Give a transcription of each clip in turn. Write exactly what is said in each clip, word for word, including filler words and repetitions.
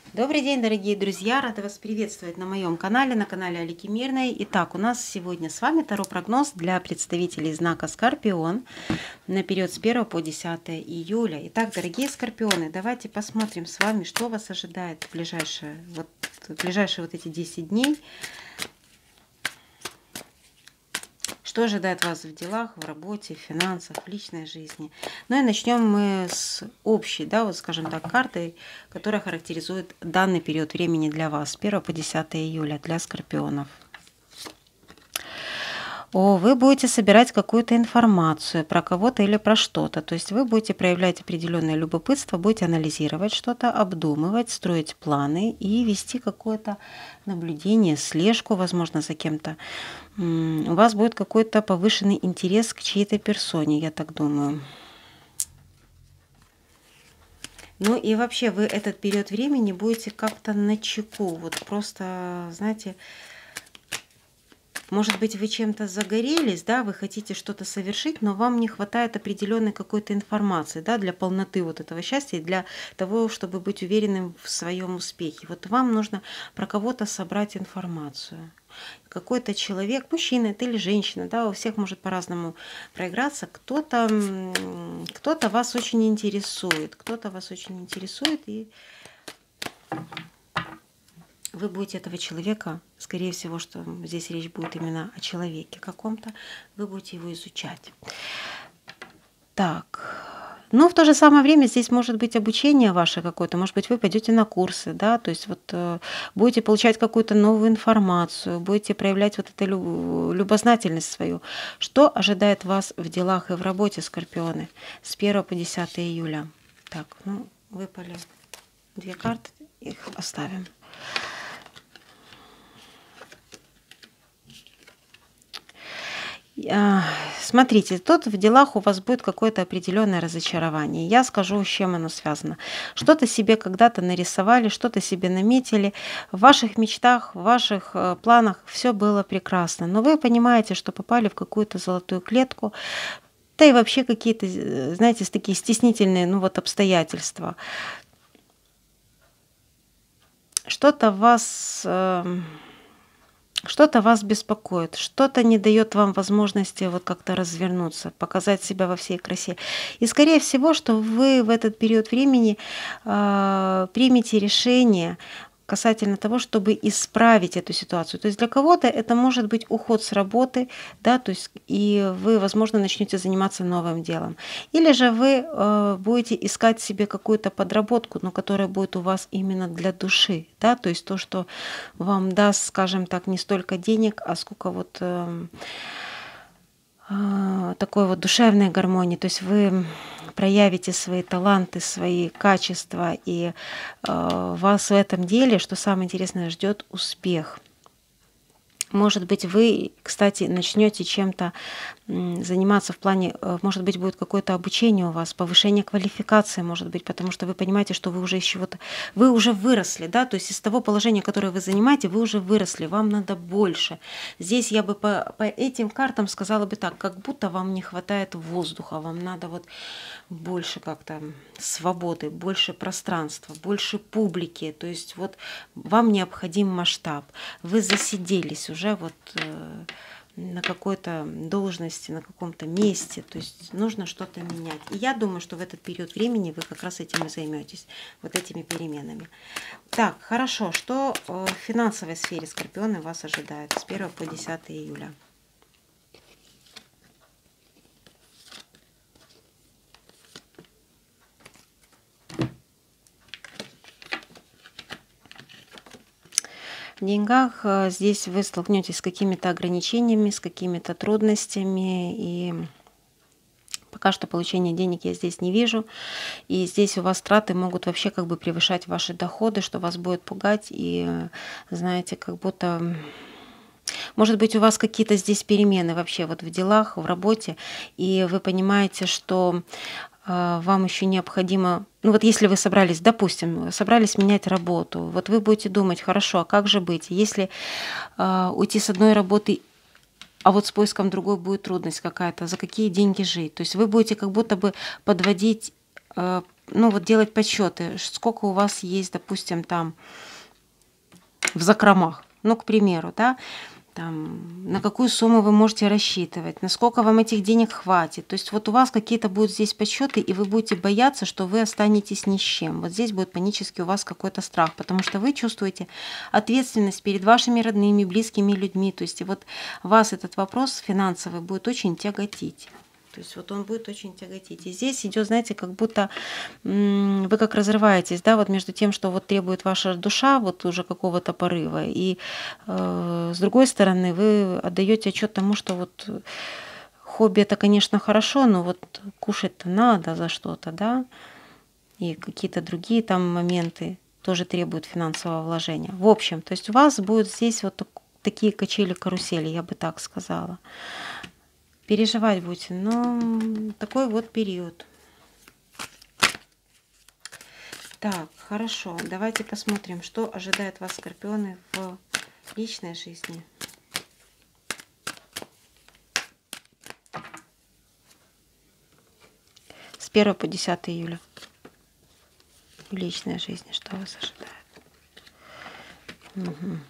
Добрый день, дорогие друзья! Рада вас приветствовать на моем канале, на канале Алики Мирной. Итак, у нас сегодня с вами таро-прогноз для представителей знака Скорпион на период с первого по десятое июля. Итак, дорогие скорпионы, давайте посмотрим с вами, что вас ожидает в ближайшие вот, в ближайшие вот эти десять дней. Что ожидает вас в делах, в работе, в финансах, в личной жизни. Ну и начнем мы с общей, да, вот скажем так, картой, которая характеризует данный период времени для вас, с первого по десятое июля, для скорпионов. О, вы будете собирать какую-то информацию про кого-то или про что-то. То есть вы будете проявлять определенное любопытство, будете анализировать что-то, обдумывать, строить планы и вести какое-то наблюдение, слежку, возможно, за кем-то. У вас будет какой-то повышенный интерес к чьей-то персоне, я так думаю. Ну и вообще вы этот период времени будете как-то начеку. Вот просто, знаете, может быть, вы чем-то загорелись, да, вы хотите что-то совершить, но вам не хватает определенной какой-то информации, да, для полноты вот этого счастья и для того, чтобы быть уверенным в своем успехе. Вот вам нужно про кого-то собрать информацию. Какой-то человек, мужчина это или женщина, да, у всех может по-разному проиграться. Кто-то кто-то вас очень интересует, кто-то вас очень интересует, и вы будете этого человека, скорее всего, что здесь речь будет именно о человеке каком-то, вы будете его изучать. Так, но в то же самое время здесь может быть обучение ваше какое-то, может быть, вы пойдете на курсы, да, то есть вот э, будете получать какую-то новую информацию, будете проявлять вот эту любознательность свою. Что ожидает вас в делах и в работе, скорпионы, с первого по десятое июля? Так, ну, выпали две карты, их оставим. Смотрите, тут в делах у вас будет какое-то определенное разочарование. Я скажу, с чем оно связано. Что-то себе когда-то нарисовали, что-то себе наметили. В ваших мечтах, в ваших планах все было прекрасно. Но вы понимаете, что попали в какую-то золотую клетку. Да и вообще какие-то, знаете, такие стеснительные, ну вот, обстоятельства. Что-то вас... Что-то вас беспокоит, что-то не дает вам возможности вот как-то развернуться, показать себя во всей красе. И скорее всего, что вы в этот период времени э, примете решение касательно того, чтобы исправить эту ситуацию. То есть для кого-то это может быть уход с работы, да, то есть и вы, возможно, начнете заниматься новым делом. Или же вы э, будете искать себе какую-то подработку, но которая будет у вас именно для души, да, то есть то, что вам даст, скажем так, не столько денег, а сколько вот э, э, такой вот душевной гармонии. То есть вы проявите свои таланты, свои качества, и э, вас в этом деле, что самое интересное, ждет успех. Может быть, вы, кстати, начнете чем-то заниматься в плане, может быть, будет какое-то обучение у вас, повышение квалификации, может быть, потому что вы понимаете, что вы уже из чего-то, вы уже выросли, да, то есть из того положения, которое вы занимаете, вы уже выросли, вам надо больше. Здесь я бы по, по этим картам сказала бы так, как будто вам не хватает воздуха, вам надо вот больше как-то свободы, больше пространства, больше публики, то есть вот вам необходим масштаб, вы засиделись уже уже вот э, на какой-то должности, на каком-то месте, то есть нужно что-то менять. И я думаю, что в этот период времени вы как раз этим и займетесь, вот этими переменами. Так, хорошо, что в финансовой сфере, скорпионы, вас ожидает с первого по десятое июля? В деньгах здесь вы столкнетесь с какими-то ограничениями, с какими-то трудностями, и пока что получения денег я здесь не вижу. И здесь у вас траты могут вообще как бы превышать ваши доходы, что вас будет пугать, и знаете, как будто... Может быть, у вас какие-то здесь перемены вообще вот в делах, в работе, и вы понимаете, что вам еще необходимо, ну вот если вы собрались, допустим, собрались менять работу, вот вы будете думать, хорошо, а как же быть, если э, уйти с одной работы, а вот с поиском другой будет трудность какая-то, за какие деньги жить, то есть вы будете как будто бы подводить э, ну вот делать подсчеты, сколько у вас есть, допустим, там в закромах, ну, к примеру, да, там, на какую сумму вы можете рассчитывать, насколько вам этих денег хватит. То есть вот у вас какие-то будут здесь подсчеты, и вы будете бояться, что вы останетесь ни с чем. Вот здесь будет панически у вас какой-то страх, потому что вы чувствуете ответственность перед вашими родными, близкими людьми. То есть и вот вас этот вопрос финансовый будет очень тяготить. То есть вот он будет очень тяготить. И здесь идет, знаете, как будто м, вы как разрываетесь, да, вот между тем, что вот требует ваша душа, вот уже какого-то порыва, и э, с другой стороны вы отдаете отчет тому, что вот хобби это, конечно, хорошо, но вот кушать-то надо за что-то, да, и какие-то другие там моменты тоже требуют финансового вложения. В общем, то есть у вас будут здесь вот так- такие качели-карусели, я бы так сказала. Переживать будете, но такой вот период. Так, хорошо, давайте посмотрим, что ожидает вас, скорпионы, в личной жизни. С первого по десятое июля. В личной жизни, что вас ожидает? Угу.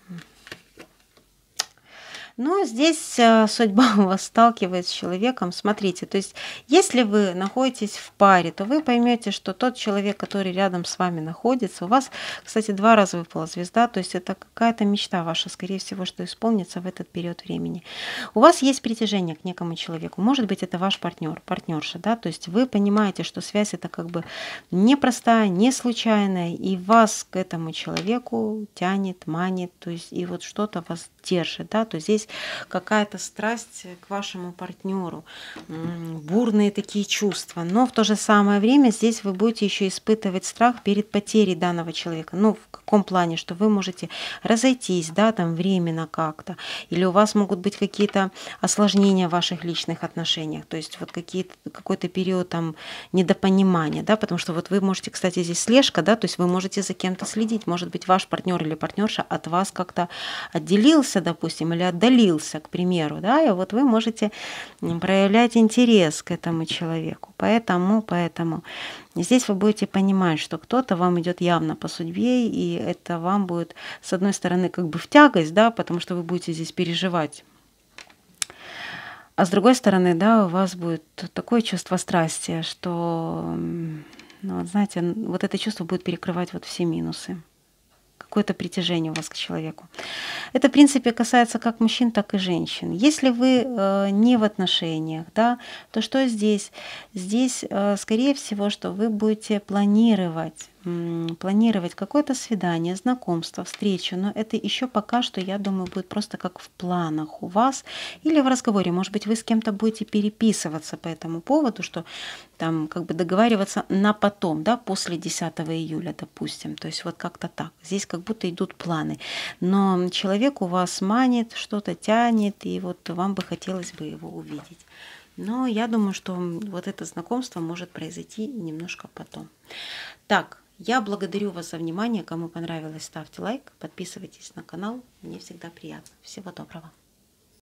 Но здесь э, судьба вас сталкивает с человеком. Смотрите, то есть если вы находитесь в паре, то вы поймете, что тот человек, который рядом с вами находится, у вас, кстати, два раза выпала звезда, то есть это какая-то мечта ваша, скорее всего, что исполнится в этот период времени. У вас есть притяжение к некому человеку, может быть, это ваш партнер, партнерша, да, то есть вы понимаете, что связь это как бы непростая, не случайная, и вас к этому человеку тянет, манит, то есть и вот что-то вас держит, да, то здесь какая-то страсть к вашему партнеру, бурные такие чувства, но в то же самое время здесь вы будете еще испытывать страх перед потерей данного человека. Ну, в каком плане, что вы можете разойтись, да, там временно как-то, или у вас могут быть какие-то осложнения в ваших личных отношениях, то есть вот какие-то, какой-то период там недопонимания, да, потому что вот вы можете, кстати, здесь слежка, да, то есть вы можете за кем-то следить, может быть, ваш партнер или партнерша от вас как-то отделился, допустим, или отдалился, к примеру, да, и вот вы можете проявлять интерес к этому человеку. Поэтому, поэтому здесь вы будете понимать, что кто-то вам идет явно по судьбе, и это вам будет, с одной стороны, как бы в тягость, да, потому что вы будете здесь переживать. А с другой стороны, да, у вас будет такое чувство страсти, что, ну, вот знаете, вот это чувство будет перекрывать вот все минусы. Какое-то притяжение у вас к человеку. Это, в принципе, касается как мужчин, так и женщин. Если вы э, не в отношениях, да, то что здесь? Здесь, э, скорее всего, что вы будете планировать, м, планировать какое-то свидание, знакомство, встречу, но это еще пока что, я думаю, будет просто как в планах у вас или в разговоре. Может быть, вы с кем-то будете переписываться по этому поводу, что там как бы договариваться на потом, да, после десятого июля, допустим. То есть вот как-то так. Здесь как будто идут планы. Но человек у вас манит, что-то тянет, и вот вам бы хотелось бы его увидеть. Но я думаю, что вот это знакомство может произойти немножко потом. Так, я благодарю вас за внимание. Кому понравилось, ставьте лайк, подписывайтесь на канал. Мне всегда приятно. Всего доброго.